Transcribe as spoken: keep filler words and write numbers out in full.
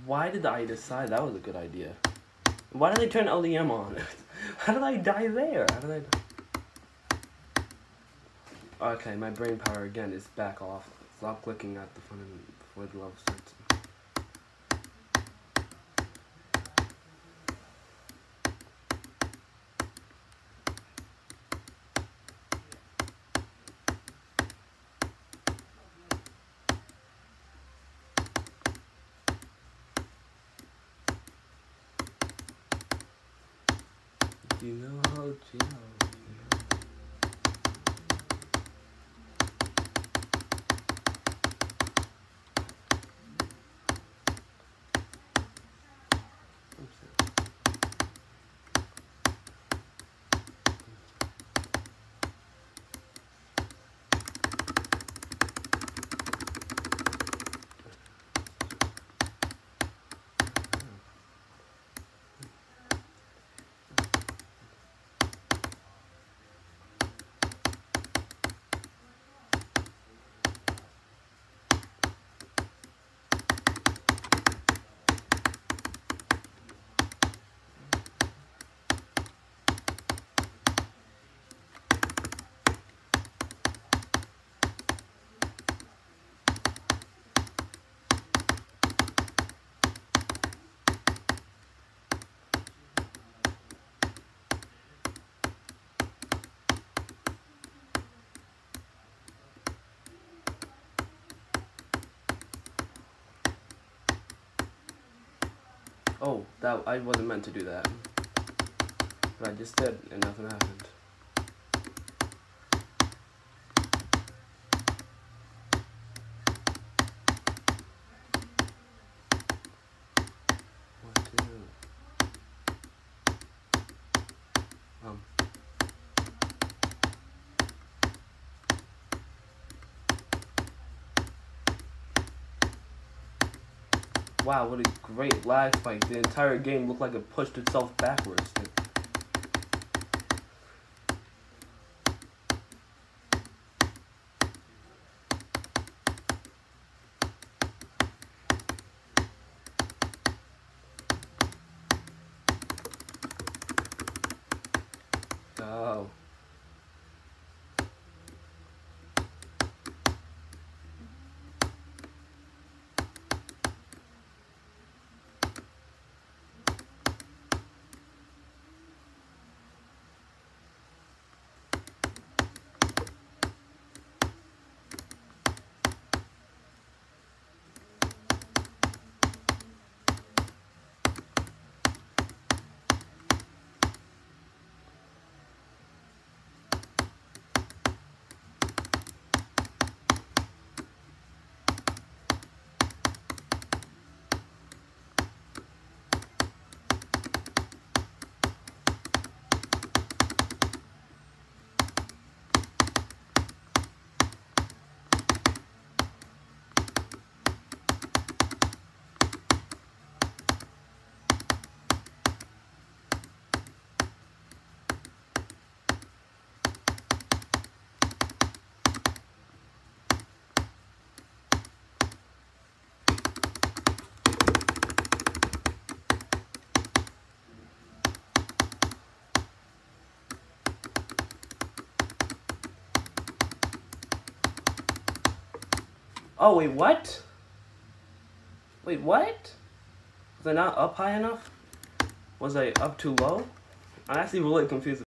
Why did I decide that was a good idea? Why did they turn L D M on? How did I die there? How did I die? Okay, my brain power again is back off. Stop clicking at the front end before the level starts. You know how to Oh, that I wasn't meant to do that. But I just did, and nothing happened. What to do? Um. Wow, what a great lag spike. The entire game looked like it pushed itself backwards. Oh. Oh, wait, what? Wait, what? Was I not up high enough? Was I up too low? I'm actually really confused.